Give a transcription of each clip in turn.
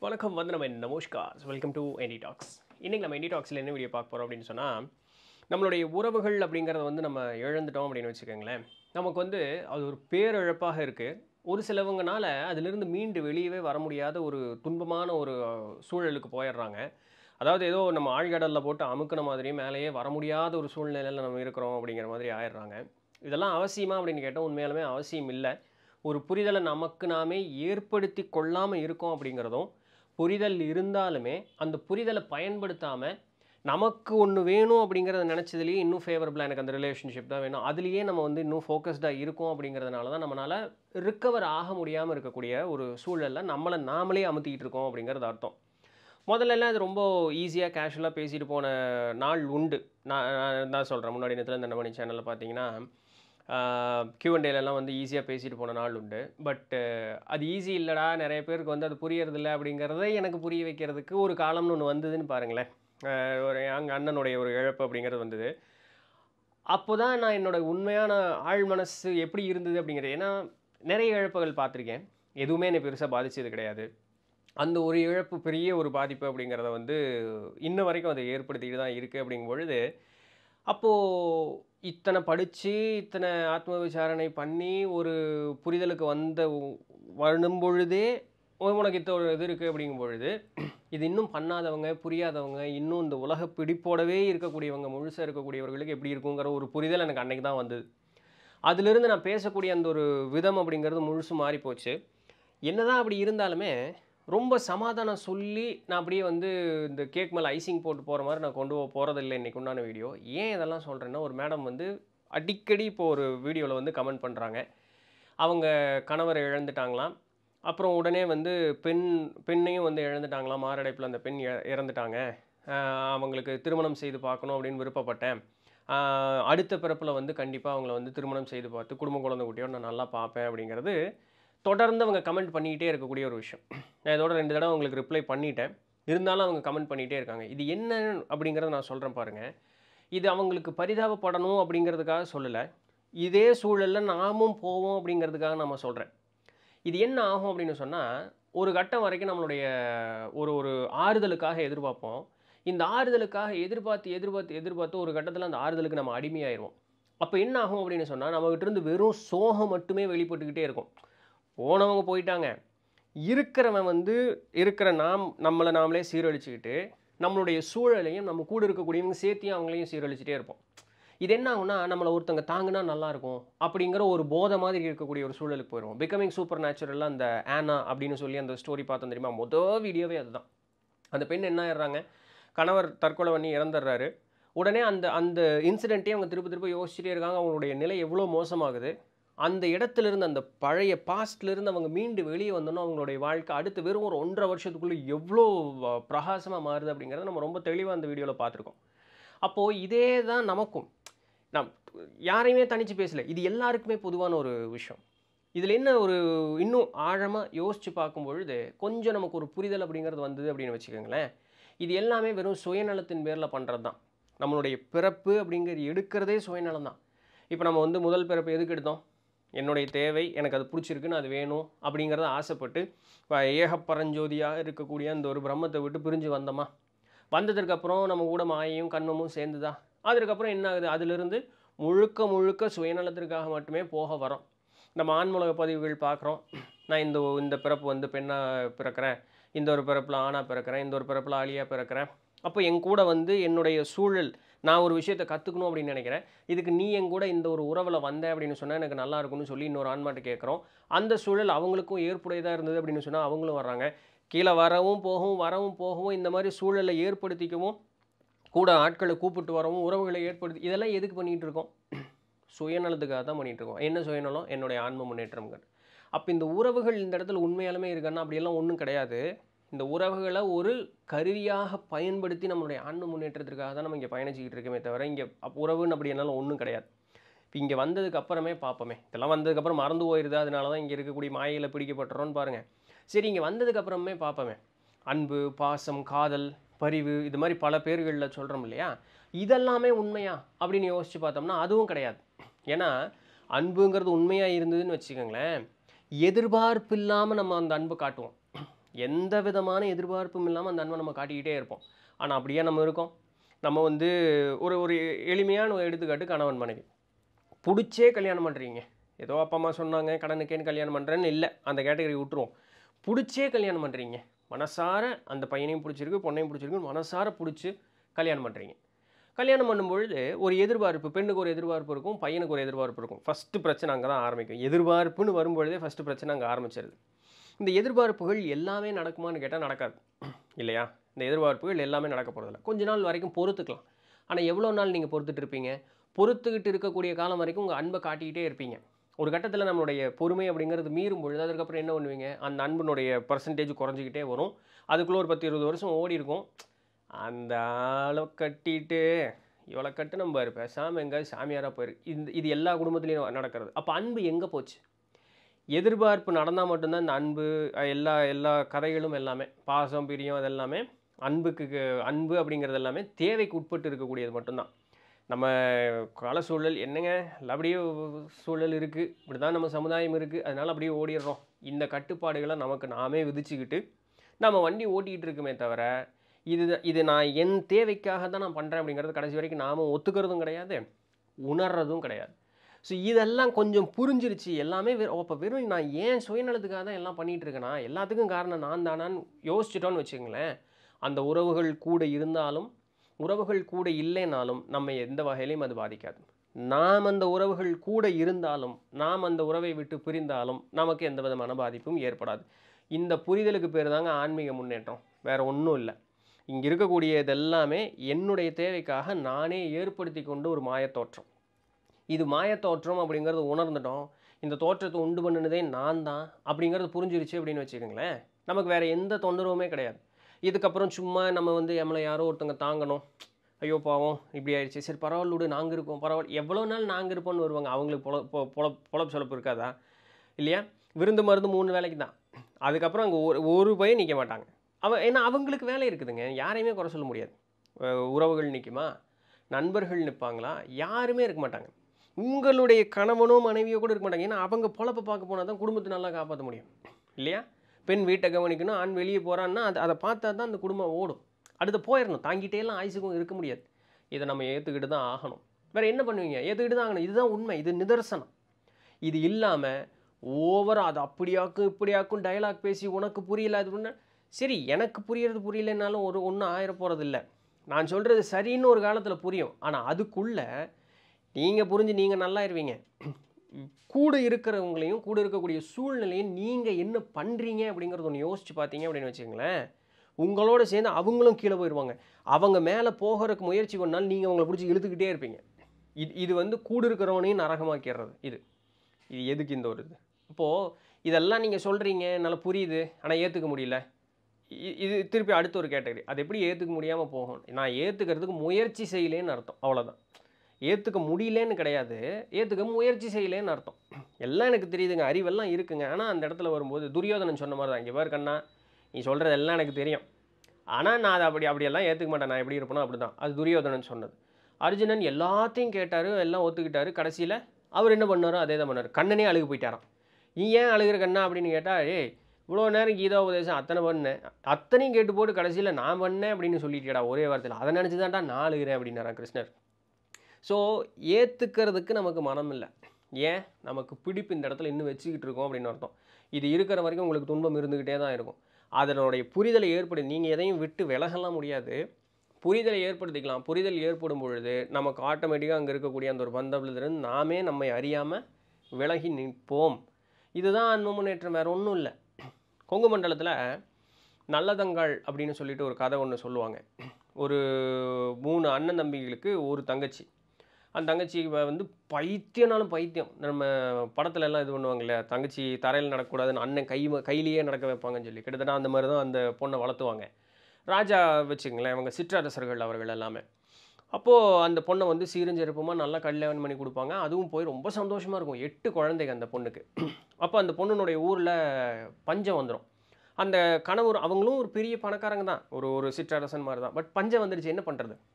வணக்கம் நம்ம நமஸ்கார் வெல்கம் டு என்டி டாக்ஸ். இன்றைக்கி நம்ம என்டி டாக்ஸில் என்ன வீடியோ பார்க்க போகிறோம் அப்படின்னு சொன்னால், நம்மளுடைய உறவுகள் அப்படிங்கிறத நம்ம இழந்துட்டோம் அப்படின்னு வச்சுக்கோங்களேன். நமக்கு அது ஒரு பேரிழப்பாக இருக்குது. ஒரு சிலவங்கனால அதிலிருந்து மீண்டு வெளியவே வர முடியாத ஒரு துன்பமான ஒரு சூழலுக்கு போயிடுறாங்க. அதாவது ஏதோ நம்ம ஆழ்கடலில் போட்டு அமுக்குன மாதிரியே மேலேயே வர முடியாத ஒரு சூழ்நிலையில் நம்ம இருக்கிறோம் அப்படிங்கிற மாதிரி ஆயிடுறாங்க. இதெல்லாம் அவசியமா அப்படின்னு கேட்டால் உண்மையாலுமே அவசியம் இல்லை. ஒரு புரிதலை நமக்கு நாமே ஏற்படுத்தி கொள்ளாமல் இருக்கோம் அப்படிங்கிறதும், புரிதல் இருந்தாலுமே அந்த புரிதலை பயன்படுத்தாமல் நமக்கு ஒன்று வேணும் அப்படிங்கிறத நினச்சதுலேயே இன்னும் ஃபேவரபுளாக எனக்கு அந்த ரிலேஷன்ஷிப் தான் வேணும், அதுலேயே நம்ம இன்னும் ஃபோக்கஸ்டாக இருக்கோம் அப்படிங்கிறதுனால தான் நம்மளால் ரிக்கவர் ஆக முடியாமல் இருக்கக்கூடிய ஒரு சூழலில் நம்மளை நாமளே அமுத்திக்கிட்டு இருக்கோம் அப்படிங்கிறது அர்த்தம். முதல்லலாம் அது ரொம்ப ஈஸியாக கேஷுவலாக பேசிட்டு போன நாள் உண்டு. நான் தான் சொல்கிறேன், முன்னாடி நேரத்தில் இந்த நம்ம சேனலில் பார்த்தீங்கன்னா Q&Aலாம் ஈஸியாக பேசிட்டு போன நாள் உண்டு. பட் அது ஈஸி இல்லைடா, நிறைய பேருக்கு அது புரியறதில்ல அப்படிங்கிறத எனக்கு புரிய வைக்கிறதுக்கு ஒரு காலம்னு ஒன்று வந்ததுன்னு பாருங்களேன். ஒரு எங்கள் அண்ணனுடைய ஒரு இழப்பு அப்படிங்கிறது வந்தது. அப்போ தான் நான் என்னோடய உண்மையான ஆழ் மனசு எப்படி இருந்தது அப்படிங்கிறது, ஏன்னா நிறைய இழப்புகள் பார்த்துருக்கேன், எதுவுமே என்னை பெருசாக பாதித்தது கிடையாது. அந்த ஒரு இழப்பு பெரிய ஒரு பாதிப்பு அப்படிங்கிறத இன்ன வரைக்கும் அதை ஏற்படுத்திக்கிட்டு தான் இருக்குது. அப்படிங்கும் பொழுது அப்போது இத்தனை படித்து இத்தனை ஆத்ம விசாரணை பண்ணி ஒரு புரிதலுக்கு வரும் பொழுதே உனக்கு இத்த ஒரு இது இருக்குது அப்படிங்கும் பொழுது, இது இன்னும் பண்ணாதவங்க, புரியாதவங்க, இன்னும் இந்த உலக பிடிப்போடவே இருக்கக்கூடியவங்க, முழுசாக இருக்கக்கூடியவர்களுக்கு எப்படி இருக்குங்கிற ஒரு புரிதல் எனக்கு அன்றைக்கி தான் வந்தது. அதிலிருந்து நான் பேசக்கூடிய அந்த ஒரு விதம் அப்படிங்கிறது முழுசும் மாறிப்போச்சு. என்னதான் அப்படி இருந்தாலுமே ரொம்ப சமாதானம் சொல்லி நான் அப்படியே இந்த கேக் மேலே ஐசிங் போட்டு போகிற மாதிரி நான் கொண்டு போகிறதில்லை இன்றைக்கு உண்டான வீடியோ. ஏன் இதெல்லாம் சொல்கிறேன்னா, ஒரு மேடம் அடிக்கடி இப்போ ஒரு வீடியோவில் கமெண்ட் பண்ணுறாங்க. அவங்க கணவரை இழந்துட்டாங்களாம். அப்புறம் உடனே பெண்ணையும் இழந்துட்டாங்களாம். மாரடைப்பில் அந்த பெண் இறந்துட்டாங்க. அவங்களுக்கு திருமணம் செய்து பார்க்கணும் அப்படின்னு விருப்பப்பட்டேன். அடுத்த பிறப்பில் கண்டிப்பாக அவங்கள திருமணம் செய்து பார்த்து குடும்ப குழந்தை குட்டியோடு நான் நல்லா பார்ப்பேன் அப்படிங்கிறது தொடர்ந்து அவங்க கமெண்ட் பண்ணிக்கிட்டே இருக்கக்கூடிய ஒரு விஷயம். நான் இதோட 2 தடவை அவங்களுக்கு ரிப்ளை பண்ணிட்டேன். இருந்தாலும் அவங்க கமெண்ட் பண்ணிகிட்டே இருக்காங்க. இது என்ன அப்படிங்கிறத நான் சொல்கிறேன் பாருங்கள். இது அவங்களுக்கு பரிதாபப்படணும் அப்படிங்கிறதுக்காக சொல்லலை. இதே சூழலில் நாமும் போவோம் அப்படிங்கிறதுக்காக நம்ம சொல்கிறேன். இது என்ன ஆகும் அப்படின்னு சொன்னால், ஒரு கட்டம் வரைக்கும் நம்மளுடைய ஒரு ஆறுதலுக்காக எதிர்பார்ப்போம். இந்த ஆறுதலுக்காக எதிர்பார்த்து ஒரு கட்டத்தில் அந்த ஆறுதலுக்கு நம்ம அடிமையாயிடுவோம். அப்போ என்ன ஆகும் அப்படின்னு சொன்னால், நம்மகிட்ட இருந்து வெறும் சோகம் மட்டுமே வெளிப்பட்டுக்கிட்டே இருக்கும். போனவங்க போயிட்டாங்க, இருக்கிறவன் இருக்கிற நம்மளை நாமளே சீரழிச்சுக்கிட்டு நம்மளுடைய சூழலையும் நம்ம கூட இருக்கக்கூடியவங்க சேர்த்தியும் அவங்களையும் சீரழிச்சிட்டே இருப்போம். இது என்ன ஆகும்னா, நம்மளை ஒருத்தங்க தாங்கினா நல்லாயிருக்கும் அப்படிங்கிற ஒரு போதை மாதிரி இருக்கக்கூடிய ஒரு சூழலுக்கு போயிடுவோம். பிகமிங் சூப்பர் நேச்சுரலாக அந்த ஆனா அப்படின்னு சொல்லி அந்த ஸ்டோரி பார்த்தோம் தெரியுமா? வீடியோவே அதுதான். அந்த பெண் என்ன ஆயிடுறாங்க, கணவர் தற்கொலை பண்ணி இறந்துடுறாரு. உடனே அந்த அந்த இன்சிடென்ட்டே அவங்க திரும்ப யோசிச்சுட்டே இருக்காங்க. அவங்களுடைய நிலை எவ்வளோ மோசமாகுது. அந்த இடத்துலேருந்து, அந்த பழைய பாஸ்ட்லேருந்து அவங்க மீண்டு வெளியே வந்தோன்னா அவங்களுடைய வாழ்க்கை அடுத்து வெறும் ஒரு 1.5 வருஷத்துக்குள்ளே எவ்வளோ பிரகாசமாக மாறுது அப்படிங்கிறத நம்ம ரொம்ப தெளிவாக அந்த வீடியோவில் பார்த்துருக்கோம். அப்போது இதே தான் நமக்கும். நான் யாரையுமே தனித்து பேசலை, இது எல்லாருக்குமே பொதுவான ஒரு விஷயம். இதில் என்ன இன்னும் ஆழமாக யோசித்து பார்க்கும் பொழுது கொஞ்சம் நமக்கு ஒரு புரிதல் அப்படிங்கிறது வந்தது அப்படின்னு வச்சுக்கோங்களேன். இது எல்லாமே வெறும் சுயநலத்தின் பேரில் பண்ணுறது தான். நம்மளுடைய பிறப்பு அப்படிங்கிறது எடுக்கிறதே சுயநலம் தான். இப்போ நம்ம முதல் பிறப்பு எதுக்கு எடுத்தோம்? என்னுடைய தேவை, எனக்கு அது பிடிச்சிருக்குன்னு, அது வேணும் அப்படிங்கிறத ஆசைப்பட்டு ஏகப்பரஞ்சோதியாக இருக்கக்கூடிய அந்த ஒரு பிரம்மத்தை விட்டு பிரிஞ்சு வந்தோமா? வந்ததுக்கப்புறம் நம்ம கூட மாயையும் கண்மமும் சேர்ந்துதா? அதுக்கப்புறம் என்ன ஆகுது? அதிலிருந்து முழுக்க சுயநலத்திற்காக மட்டுமே போக வரோம். நம்ம ஆன்மூலக பதிவுகள் பார்க்குறோம். நான் இந்த பிறப்பு பெண்ணாக பிறக்கிறேன், இந்த ஒரு பிறப்பில் ஆணாக பிறக்கிறேன், இந்த ஒரு பிறப்பில் ஆளியாக பிறக்கிறேன். அப்போ என் கூட என்னுடைய சூழல், நான் ஒரு விஷயத்தை கற்றுக்கணும் அப்படின்னு நினைக்கிறேன், இதுக்கு நீ என் கூட இந்த ஒரு உறவில் வந்த அப்படின்னு சொன்னால் எனக்கு நல்லா இருக்கும்னு சொல்லி இன்னொரு ஆன்மாட்ட கேட்குறோம். அந்த சூழல் அவங்களுக்கும் ஏற்புடையதாக இருந்தது அப்படின்னு சொன்னால் அவங்களும் வர்றாங்க. கீழே வரவும் போகவும் இந்த மாதிரி சூழலை ஏற்படுத்திக்கவும், கூட ஆட்களை கூப்பிட்டு வரவும், உறவுகளை ஏற்படுத்தி, இதெல்லாம் எதுக்கு பண்ணிகிட்டு இருக்கோம்? சுயநலத்துக்காக தான் பண்ணிகிட்டு இருக்கோம். என்ன சுயநலம்? என்னுடைய ஆன்ம முன்னேற்றம்ங்கிறது. அப்போ இந்த உறவுகள் இந்த இடத்துல உண்மையாலுமே இருக்குன்னா அப்படியெல்லாம் ஒன்றும் கிடையாது. இந்த உறவுகளை ஒரு கருவியாக பயன்படுத்தி நம்மளுடைய ஆன்ம முன்னேற்றத்திற்காக தான் நம்ம இங்கே பயணிச்சுக்கிட்டு இருக்கோமே தவிர, இங்கே உறவுன்னு அப்படி என்னாலும் ஒன்றும் கிடையாது. இப்போ இங்கே வந்ததுக்கு அப்புறமே பார்ப்போமே, இதெல்லாம் வந்ததுக்கப்புறம் மறந்து போயிடுது, அதனால தான் இங்கே இருக்கக்கூடிய மாயையில் பிடிக்கப்பட்டுறோன்னு பாருங்கள். சரி, இங்கே வந்ததுக்கப்புறமே பார்ப்போமே, அன்பு, பாசம், காதல், பரிவு, இது மாதிரி பல பேர்களில் சொல்கிறோம் இல்லையா? இதெல்லாமே உண்மையா அப்படின்னு யோசித்து பார்த்தோம்னா அதுவும் கிடையாது. ஏன்னா அன்புங்கிறது உண்மையாக இருந்ததுன்னு வச்சுக்கோங்களேன், எதிர்பார்ப்பு இல்லாமல் நம்ம அந்த அன்பை காட்டுவோம். எந்த விதமான எதிர்பார்ப்பும் இல்லாமல் அந்த அன்பை நம்ம காட்டிக்கிட்டே இருப்போம். ஆனால் அப்படியே நம்ம இருக்கோம். நம்ம வந்து ஒரு ஒரு எளிமையான ஒரு எடுத்துக்காட்டு கணவன் மனைவி. பிடிச்சே கல்யாணம் பண்ணுறீங்க. ஏதோ அப்பா அம்மா சொன்னாங்க கடனுக்கேன்னு கல்யாணம் பண்ணுறேன்னு இல்லை, அந்த கேட்டகரி விட்டுருவோம். பிடிச்சே கல்யாணம் பண்ணுறீங்க. மனசார அந்த பையனையும் பிடிச்சிருக்கு, பொண்ணையும் பிடிச்சிருக்கு, மனசார பிடிச்சி கல்யாணம் பண்ணுறீங்க. கல்யாணம் பண்ணும்பொழுது ஒரு எதிர்பார்ப்பு, பெண்ணுக்கு ஒரு எதிர்பார்ப்பு இருக்கும், பையனுக்கு ஒரு எதிர்பார்ப்பு இருக்கும். ஃபஸ்ட்டு பிரச்சனை அங்கே தான் ஆரம்பிக்கும். எதிர்பார்ப்புன்னு வரும்பொழுதே ஃபஸ்ட்டு பிரச்சனை அங்கே ஆரம்பிச்சிருது. இந்த எதிர்பார்ப்புகள் எல்லாமே நடக்குமான்னு கேட்டால் நடக்காது இல்லையா? இந்த எதிர்பார்ப்புகள் எல்லாமே நடக்க போகிறதில்ல. கொஞ்ச நாள் வரைக்கும் பொறுத்துக்கலாம். ஆனால் எவ்வளோ நாள் நீங்கள் பொறுத்துட்டு இருப்பீங்க? பொறுத்துக்கிட்டு இருக்கக்கூடிய காலம் வரைக்கும் உங்கள் அன்பை காட்டிக்கிட்டே இருப்பீங்க. ஒரு கட்டத்தில் நம்மளுடைய பொறுமை அப்படிங்கிறது மீறும் பொழுது அதுக்கப்புறம் என்ன பண்ணுவீங்க? அந்த அன்பினுடைய பர்சன்டேஜ் குறைஞ்சிக்கிட்டே வரும். அதுக்குள்ளே ஒரு 10-20 வருஷம் ஓடி இருக்கும். அந்த ஆளை கட்டிட்டு இவளை கட்டு நம்ம பேசாமல் எங்கேயாவது சாமியாராக போயிரு. இது எல்லா குடும்பத்துலேயும் நடக்கிறது. அப்போ அன்பு எங்கே போச்சு? எதிர்பார்ப்பு நடந்தால் மட்டும்தான் இந்த அன்பு, எல்லா எல்லா கதைகளும் எல்லாமே பாசம் பிரியம் அதெல்லாமே அன்பு அப்படிங்கிறது எல்லாமே தேவைக்கு உட்பட்டு இருக்கக்கூடியது மட்டும்தான். நம்ம கால சூழல் என்னங்க அப்படியே சூழல் இருக்குது, இப்படி தான் நம்ம சமுதாயம் இருக்குது, அதனால் அப்படியே ஓடிடுறோம். இந்த கட்டுப்பாடுகளை நமக்கு நாமே விதிச்சுக்கிட்டு நம்ம வண்டி ஓட்டிகிட்டு இருக்குமே தவிர இது நான் என் தேவைக்காக தான் நான் பண்ணுறேன் அப்படிங்கிறது கடைசி வரைக்கும் நாம் ஒத்துக்கிறதும் கிடையாது, உணர்றதும் கிடையாது. ஸோ இதெல்லாம் கொஞ்சம் புரிஞ்சிருச்சு. எல்லாமே அப்போ வெறும் நான் ஏன் சுயநலத்துக்காக தான் எல்லாம் பண்ணிகிட்டு இருக்கேனா, எல்லாத்துக்கும் காரணம் நான் தானான்னு யோசிச்சிட்டோன்னு வச்சுங்களேன், அந்த உறவுகள் கூட இருந்தாலும் உறவுகள் கூட இல்லைனாலும் நம்ம எந்த வகையிலையும் அது பாதிக்காது. நாம் அந்த உறவுகள் கூட இருந்தாலும் நாம் அந்த உறவை விட்டு பிரிந்தாலும் நமக்கு எந்த விதமான பாதிப்பும் ஏற்படாது. இந்த புரிதலுக்கு பேர் தாங்க ஆன்மீக முன்னேற்றம், வேறு ஒன்றும் இல்லை. இங்கே இருக்கக்கூடிய இதெல்லாமே என்னுடைய தேவைக்காக நானே ஏற்படுத்தி கொண்டு ஒரு மாயத்தோற்றம். இது மாயத்தோற்றம் அப்படிங்கிறது உணர்ந்துட்டோம். இந்த தோற்றத்தை உண்டு பண்ணினதே நான் தான் அப்படிங்கிறது புரிஞ்சிருச்சு அப்படின்னு வச்சுக்கோங்களேன், நமக்கு வேறு எந்த தொந்தரவுமே கிடையாது. இதுக்கப்புறம் சும்மா நம்ம வந்து நம்மளை யாரோ ஒருத்தங்க தாங்கணும், ஐயோ பாவம் இப்படி ஆயிடுச்சு, சரி பரவாயில்ல விடு நாங்கள் இருக்கோம், பரவாயில்ல எவ்வளோ நாள் நாங்கள் இருப்போம்னு வருவாங்க. அவங்களுக்கு பொழப்பு சொலப்பு இருக்காதா இல்லையா? விருந்து மருந்து 3 வேலைக்கு தான். அதுக்கப்புறம் அங்கே ஒரு பையன் நிற்க மாட்டாங்க. ஏன்னா அவங்களுக்கு வேலை இருக்குதுங்க, யாரையுமே குறை சொல்ல முடியாது. உறவுகள் நிற்குமா, நண்பர்கள் நிற்பாங்களா, யாருமே இருக்க மாட்டாங்க. உங்களுடைய கணவனோ மனைவியோ கூட இருக்க மாட்டாங்க. ஏன்னா அவங்க பொழப்பை பார்க்க போனால் தான் குடும்பத்தை நல்லா காப்பாற்ற முடியும் இல்லையா? பெண் வீட்டை கவனிக்கணும், ஆண் வெளியே போகிறான்னா அதை பார்த்தா தான் அந்த குடும்பம் ஓடும். அடுத்து போயிடணும், தாங்கிட்டேலாம் ஆயுசுக்கும் இருக்க முடியாது. இதை நம்ம ஏற்றுக்கிட்டு தான் ஆகணும். வேறு என்ன பண்ணுவீங்க? ஏற்றுக்கிட்டு தான் ஆகணும். இதுதான் உண்மை, இது நிதர்சனம். இது இல்லாமல் ஓவராக அது அப்படியாக்கும் இப்படியாக்கும் டயலாக் பேசி உனக்கு புரியல அது பண்ண, சரி எனக்கு புரியலைன்னாலும் ஒன்றும் ஆயிர போகிறதில்ல. நான் சொல்கிறது சரின்னு ஒரு காலத்தில் புரியும். ஆனால் அதுக்குள்ளே நீங்கள் புரிஞ்சு நீங்கள் நல்லாயிருவீங்க. கூட இருக்கிறவங்களையும் கூட இருக்கக்கூடிய சூழ்நிலையும் நீங்கள் என்ன பண்ணுறீங்க அப்படிங்கிறது ஒன்று யோசித்து பார்த்தீங்க அப்படின்னு வச்சுக்கோங்களேன், உங்களோட சேர்ந்து அவங்களும் கீழே போயிடுவாங்க. அவங்க மேலே போகிறதுக்கு முயற்சி பண்ணாலும் நீங்கள் அவங்களை பிடிச்சி இழுத்துக்கிட்டே இருப்பீங்க. இது வந்து கூட இருக்கிறவனையும் நரகமாக்கிடுறது. இது எதுக்கு இந்த ஒரு இது? இப்போது இதெல்லாம் நீங்கள் சொல்கிறீங்க, நல்லா புரியுது, ஆனால் ஏற்றுக்க முடியல. இது திருப்பி அடுத்த ஒரு கேட்டகரி. அது எப்படி ஏற்றுக்க முடியாமல் போகும்? நான் ஏற்றுக்கிறதுக்கு முயற்சி செய்யலேன்னு அர்த்தம், அவ்வளோதான். ஏற்றுக்க முடியலேன்னு கிடையாது, ஏற்றுக்க முயற்சி செய்யலேன்னு அர்த்தம். எல்லாம் எனக்கு தெரியுதுங்க, அறிவெல்லாம் இருக்குங்க. ஆனால் அந்த இடத்துல வரும்போது துரியோதனன் சொன்ன மாதிரி தான், இங்கே பாரு கண்ணா, நீ சொல்கிறது எல்லாம் எனக்கு தெரியும், ஆனால் நான் அதை அப்படியெல்லாம் ஏற்றுக்க மாட்டேன், நான் எப்படி இருப்பேனோ அப்படி தான். அது துரியோதனன் சொன்னது. அர்ஜுனன் எல்லாத்தையும் கேட்டார், எல்லாம் ஒத்துக்கிட்டாரு. கடைசியில் அவர் என்ன பண்ணாரோ அதே தான் பண்ணார். கண்ணனே அழுகு போயிட்டாராம். நீ ஏன் அழுகிற கண்ணா அப்படின்னு கேட்டால், இவ்வளோ நேரம் கீதா உபதேசம் அத்தனை பண்ணேன், அத்தனையும் கேட்டு போட்டு கடைசியில் நான் பண்ணேன் அப்படின்னு சொல்லிட்டேடா ஒரே வார்த்தையில், அதை நினச்சி தான்டா நான் அழுகிறேன் அப்படின்னாரான் கிருஷ்ணர். ஸோ ஏற்றுக்கிறதுக்கு நமக்கு மனம் இல்லை. ஏன்? நமக்கு பிடிப்பு இந்த இடத்துல இன்னும் வச்சுக்கிட்டு இருக்கோம் அப்படின்னு அர்த்தம். இது இருக்கிற வரைக்கும் உங்களுக்கு துன்பம் இருந்துக்கிட்டே தான் இருக்கும். அதனுடைய புரிதலை நீங்கள் எதையும் விட்டு விலகலாம் முடியாது, புரிதலை ஏற்படுத்திக்கலாம். புரிதல் ஏற்படும் பொழுது நமக்கு ஆட்டோமேட்டிக்காக அங்கே இருக்கக்கூடிய அந்த ஒரு பந்தவிலிருந்து நாமே நம்மை அறியாமல் விலகி நிற்போம். இதுதான் ஆன்ம முன்னேற்றம், வேறு ஒன்றும் இல்லை. கொங்கு மண்டலத்தில் நல்லதங்காள் அப்படின்னு சொல்லிட்டு ஒரு கதை ஒன்று சொல்லுவாங்க. ஒரு 3 அண்ணன் தம்பிகளுக்கு ஒரு தங்கச்சி. அந்த தங்கச்சி வந்து பைத்தியம்னாலும் பைத்தியம். நம்ம படத்துல எல்லாம் இது பண்ணுவாங்க இல்லையா, தங்கச்சி தரையில் நடக்கக்கூடாதுன்னு அண்ணன் கையிலேயே நடக்க வைப்பாங்கன்னு சொல்லி, கிட்டத்தட்ட அந்த மாதிரி தான் அந்த பொண்ணை வளர்த்துவாங்க. ராஜா வச்சுங்களேன், அவங்க சிற்றரசர்கள் அவர்கள் எல்லாமே. அப்போது அந்த பொண்ணை வந்து சீரஞ்செருப்பமாக நல்லா கல்யாணம் பண்ணி கொடுப்பாங்க. அதுவும் போய் ரொம்ப சந்தோஷமாக இருக்கும். 8 குழந்தைங்க அந்த பொண்ணுக்கு. அப்போ அந்த பொண்ணுனுடைய ஊரில் பஞ்சம் வந்துடும். அந்த கணவர் அவங்களும் ஒரு பெரிய பணக்காரங்க தான், ஒரு சிற்றரசன் மாதிரி தான். பட் பஞ்சம் வந்துடுச்சு, என்ன பண்ணுறது?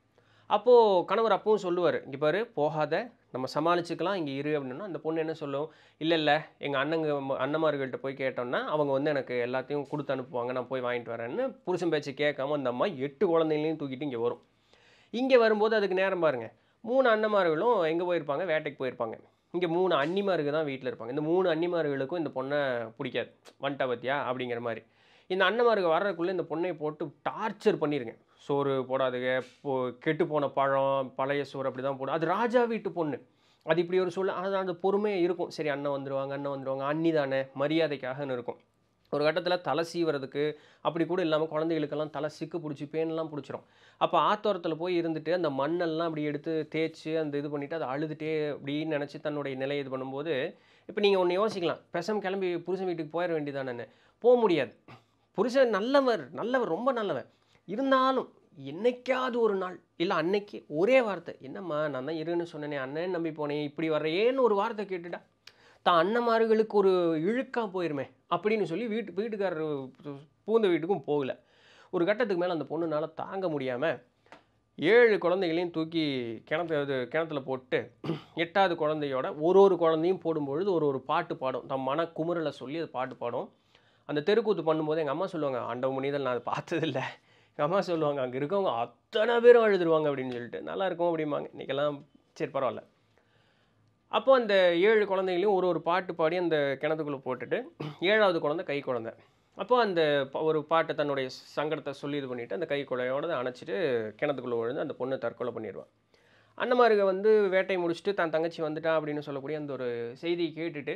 அப்போது கணவர் அப்பவும் சொல்லுவார், இங்கே பாரு போகாத, நம்ம சமாளிச்சுக்கலாம், இங்கே இரு அப்படின்னா அந்த பொண்ணு என்ன சொல்லும், இல்லை இல்லை எங்கள் அண்ணன்மார்கள்ட்ட போய் கேட்டோம்னா அவங்க வந்து எனக்கு எல்லாத்தையும் கொடுத்து அனுப்புவாங்க, நான் போய் வாங்கிட்டு வரேன்னு புருஷன் பேச்சு கேட்காம அந்த அம்மா 8 குழந்தைங்களையும் தூக்கிட்டு இங்கே வரும். இங்கே வரும்போது அதுக்கு நேரம் பாருங்கள், 3 அண்ணன்மார்களும் எங்கே போயிருப்பாங்க, வேட்டைக்கு போயிருப்பாங்க. இங்கே 3 அண்ணிமாருக்கு தான் வீட்டில் இருப்பாங்க. இந்த 3 அண்ணிமார்களுக்கும் இந்த பொண்ணை பிடிக்காது. வந்துட்டா பத்தியா அப்படிங்கிற மாதிரி. இந்த அண்ணன்மாருக்கு வர்றதுக்குள்ளே இந்த பொண்ணையை போட்டு டார்ச்சர் பண்ணிருங்க. சோறு போடாதுங்க, கெட்டு போன பழம், பழைய சோறு அப்படி தான் போடும். அது ராஜா வீட்டு பொண்ணு. அது இப்படி ஒரு சொல்ல அது அந்த பொறுமையாக இருக்கும். சரி அண்ணன் வந்துடுவாங்க, அண்ணி தானே மரியாதைக்காகன்னு இருக்கும். ஒரு கட்டத்தில் தலை சீவுறதுக்கு அப்படி கூட இல்லாமல் குழந்தைகளுக்கெல்லாம் தலை சிக்கு பிடிச்சி பேன்லாம் பிடிச்சிரும். அப்போ ஆத்தோரத்தில் போய் இருந்துட்டு அந்த மண்ணெல்லாம் அப்படி எடுத்து தேய்ச்சி அந்த இது பண்ணிவிட்டு அதை அழுதுகிட்டே அப்படின்னு நினச்சி தன்னுடைய நிலையை இது பண்ணும்போது, இப்போ நீங்கள் ஒன்று யோசிக்கலாம், பெசம் கிளம்பி புருஷன் வீட்டுக்கு போயிட வேண்டியதானே. போக முடியாது. புருஷன் நல்லவர், ரொம்ப நல்லவர். இருந்தாலும் என்னைக்காவது ஒரு நாள் இல்லை அன்னைக்கு ஒரே வார்த்தை, என்னம்மா நான் தான் இருன்னு சொன்னேனே, அண்ணன் நம்பி போனேன், இப்படி வர்றேன்னு ஒரு வார்த்தை கேட்டுட்டா தான் அண்ணன்மார்களுக்கு ஒரு இழுக்காக போயிருமே அப்படின்னு சொல்லி வீட்டுக்காரர் பூந்த வீட்டுக்கும் போகல. ஒரு கட்டத்துக்கு மேலே அந்த பொண்ணுனால தாங்க முடியாமல் 7 குழந்தைகளையும் தூக்கி கிணத்துல போட்டு 8வது குழந்தையோட ஒரு குழந்தையும் போடும்பொழுது ஒரு பாட்டு பாடும். தம் மன குமுறலை சொல்லி அது பாட்டு பாடும். அந்த தெருக்கூத்து பண்ணும்போது எங்கள் அம்மா சொல்லுவாங்க, ஆண்டவ முனிதல் நான் அதை பார்த்ததில்லை. எங்கள் அம்மா சொல்லுவாங்க, அங்கே இருக்கவங்க அத்தனை பேரும் அழுதுருவாங்க அப்படின்னு சொல்லிட்டு. நல்லா இருக்கும் அப்படிம்பாங்க. இன்றைக்கெல்லாம் சரி பரவாயில்ல. அப்போ அந்த 7 குழந்தைகளையும் ஒரு பாட்டு பாடி அந்த கிணத்துக்குள்ளே போட்டுட்டு 7வது குழந்தை கை குழந்தை. அப்போ அந்த ஒரு பாட்டை தன்னுடைய சங்கடத்தை சொல்லி இது பண்ணிவிட்டு அந்த கை குழையோடு அணைச்சிட்டு கிணத்துக்குள்ளே விழுந்து அந்த பொண்ணு தற்கொலை பண்ணிடுவான். அண்ணன்மாருக வந்து வேட்டையை முடிச்சுட்டு தான் தங்கச்சி வந்துட்டா அப்படின்னு சொல்லக்கூடிய அந்த ஒரு செய்தியை கேட்டுட்டு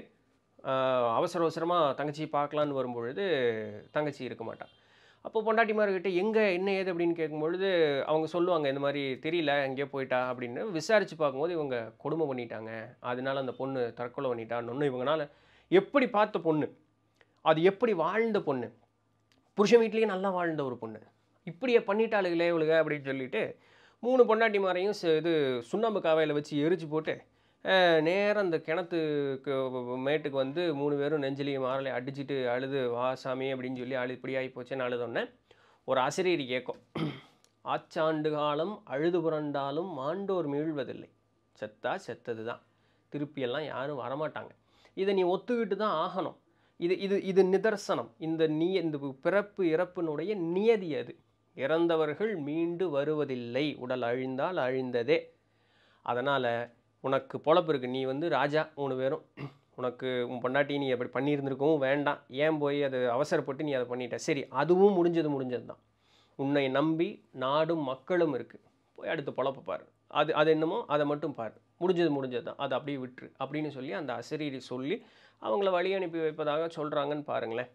அவசரமாக தங்கச்சி பார்க்கலான்னு வரும்பொழுது தங்கச்சி இருக்க மாட்டான். அப்போ பொண்டாட்டிமார்கிட்ட எங்கே என்ன ஏது அப்படின்னு கேட்கும்பொழுது அவங்க சொல்லுவாங்க, இந்த மாதிரி தெரியல எங்கேயோ போயிட்டா அப்படின்னு. விசாரித்து பார்க்கும்போது இவங்க கொடுமை பண்ணிட்டாங்க, அதனால அந்த பொண்ணு தற்கொலை பண்ணிட்டான்னு. இவங்களால எப்படி பார்த்த பொண்ணு, அது எப்படி வாழ்ந்த பொண்ணு, புருஷன் வீட்லேயே நல்லா வாழ்ந்த ஒரு பொண்ணு, இப்படியே பண்ணிட்டாளுகளே இவளுக அப்படின்னு சொல்லிட்டு 3 பொண்டாட்டிமாரையும் சுண்ணாம்பு காவையில் வச்சு எரிச்சு போட்டு நேரம் அந்த கிணத்துக்கு மேட்டுக்கு வந்து 3 பேரும் நெஞ்சிலையும் மாறலையும் அடிச்சுட்டு அழுது வா சாமி அப்படின்னு சொல்லி இப்படி ஆகி போச்சேன்னு அழுதோடனே ஒரு அசரீரி கேட்கும், ஆச்சாண்டு காலம் அழுது புரண்டாலும் மாண்டோர் மீழ்வதில்லை, செத்தா செத்தது தான், திருப்பியெல்லாம் யாரும் வரமாட்டாங்க, இதை நீ ஒத்துக்கிட்டு தான் ஆகணும், இது நிதர்சனம், இந்த பிறப்பு இறப்பினுடைய நியதி, அது இறந்தவர்கள் மீண்டு வருவதில்லை, உடல் அழிந்தால் அழிந்ததே. அதனால் உனக்கு பொழப்பு இருக்குது, நீ வந்து ராஜா 3 பேரும், உனக்கு உன் பொண்டாட்டி நீ அப்படி பண்ணியிருந்திருக்கவும் வேண்டாம், ஏன் போய் அது அவசரப்பட்டு நீ அதை பண்ணிட்ட, சரி அதுவும் முடிஞ்சது தான், உன்னை நம்பி நாடும் மக்களும் இருக்குது, போய் அடுத்து பொழப்பு பாரு, அது என்னமோ அதை மட்டும் பாரு, முடிஞ்சது தான், அதை அப்படியே விட்டுரு அப்படின்னு சொல்லி அந்த அசரீரி சொல்லி அவங்கள வழி அனுப்பி வைப்பதாக சொல்கிறாங்கன்னு பாருங்களேன்.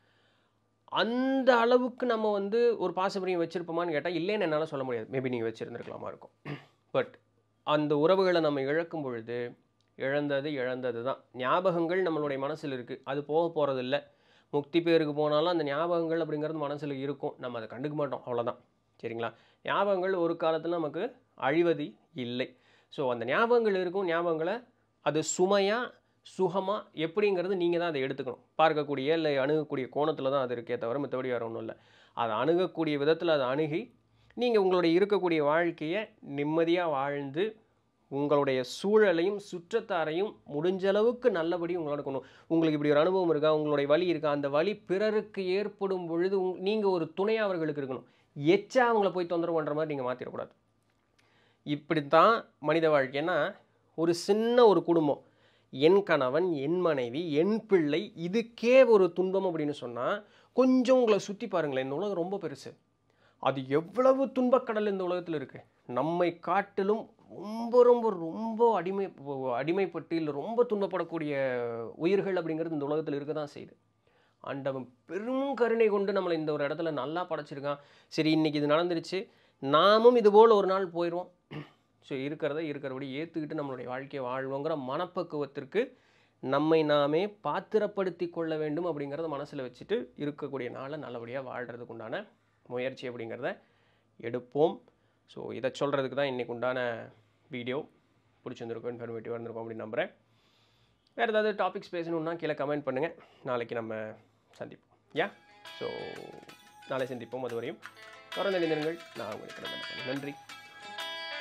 அந்த அளவுக்கு நம்ம வந்து ஒரு பாசப்பிரியம் வச்சுருப்போமான்னு கேட்டால் இல்லைன்னு என்னால் சொல்ல முடியாது, மேபி நீங்கள் வச்சுருந்துருக்கலாமா இருக்கும். பட் அந்த உறவுகளை நம்ம இழக்கும் பொழுது இழந்தது தான். ஞாபகங்கள் நம்மளுடைய மனசில் இருக்குது, அது போக போகிறதில்ல. முக்தி பேருக்கு போனாலும் அந்த ஞாபகங்கள் அப்படிங்கிறது மனசில் இருக்கும், நம்ம அதை கண்டுக்க மாட்டோம், அவ்வளோதான். சரிங்களா? ஞாபகங்கள் ஒரு காலத்தில் நமக்கு அழிவது இல்லை. ஸோ அந்த ஞாபகங்கள் இருக்கும், ஞாபகங்களை அது சுமையாக சுகமாக எப்படிங்கிறது நீங்கள் தான் அதை எடுத்துக்கணும். பார்க்கக்கூடிய இல்லை அணுகக்கூடிய கோணத்தில் தான் அது இருக்கே தவிர மற்றபடி வேறு ஒன்றும் இல்லை. அதை அணுகக்கூடிய விதத்தில் அதை அணுகி நீங்கள் உங்களுடைய இருக்கக்கூடிய வாழ்க்கையை நிம்மதியாக வாழ்ந்து உங்களுடைய சூழலையும் சுற்றத்தாரையும் முடிஞ்ச அளவுக்கு நல்லபடி உங்களோட கொண்டு. உங்களுக்கு இப்படி ஒரு அனுபவம் இருக்கா, உங்களுடைய வலி இருக்கா, அந்த வலி பிறருக்கு ஏற்படும் பொழுது நீங்கள் ஒரு துணையாக அவர்களுக்கு இருக்கணும். எச்சா அவங்கள போய் தொந்தரவு பண்ணுற மாதிரி நீங்கள் மாற்றிடக்கூடாது. இப்படித்தான் மனித வாழ்க்கைன்னா ஒரு சின்ன ஒரு குடும்பம், என் கணவன், என் மனைவி, என் பிள்ளை, இதுக்கே ஒரு துன்பம் அப்படின்னு சொன்னால் கொஞ்சம் உங்களை சுற்றி பாருங்களேன். இந்த உலகம் ரொம்ப பெருசு, அது எவ்வளவு துன்பக்கடல் இந்த உலகத்தில் இருக்குது. நம்மை காட்டிலும் ரொம்ப ரொம்ப ரொம்ப அடிமைப்பட்டு இல்லை ரொம்ப துன்பப்படக்கூடிய உயிர்கள் அப்படிங்கிறது இந்த உலகத்தில் இருக்க தான் செய்யுது. ஆண்டவன் பெரும் கருணை கொண்டு நம்மளை இந்த ஒரு இடத்துல நல்லா படைச்சிருக்கான். சரி இன்னைக்கு இது நடந்துருச்சு, நாமும் இதுபோல் ஒரு நாள் போயிடுவோம். ஸோ இருக்கிறபடி ஏற்றுக்கிட்டு நம்மளுடைய வாழ்க்கையை வாழ்வோங்கிற மனப்பக்குவத்திற்கு நம்மை நாமே பாத்திரப்படுத்தி கொள்ள வேண்டும் அப்படிங்கிறத மனசில் வச்சுட்டு இருக்கக்கூடிய நாளை நல்லபடியாக வாழ்கிறதுக்கு உண்டான முயற்சி அப்படிங்கிறத எடுப்போம். ஸோ இதை சொல்கிறதுக்கு தான் இன்றைக்கு உண்டான வீடியோ. பிடிச்சிருந்துருக்கும், இன்ஃபர்மேட்டிவாக இருந்திருக்கும் அப்படின்னு நம்புகிறேன். வேறு ஏதாவது டாபிக்ஸ் பேசணுன்னா கீழே கமெண்ட் பண்ணுங்கள், நாளைக்கு நம்ம சந்திப்போம். ஸோ நாளை சந்திப்போம். அதுவரையும் தொடர்ந்து இணைந்திருங்கள். நான் உங்களுக்கு நன்றி.